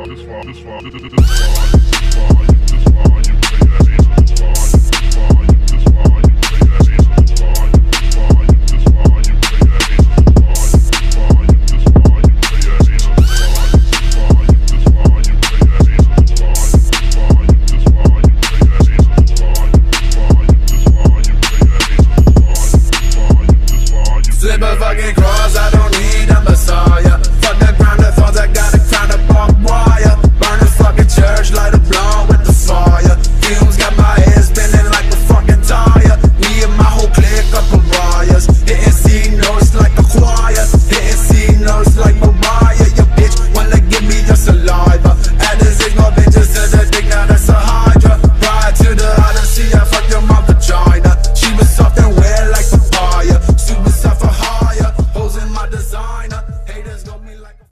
Flip a fucking cross, I don't need a messiah. Fuck the ground of thorns, I got a crown of barbed wire. Burn a fucking church, light a blunt with the fire. Fumes got my head spinning like a fucking tire. Me and my whole clique up pariahs. Hitting C notes like a choir. Hitting C notes like Mariah. Your bitch wanna give me your saliva. Add this ignore bitches to the dick, now that's a hydra. Prior to the Odyssey, I fucked your mom vagina. She was soft and wet like papaya. Super soft for higher, hoes in my designer.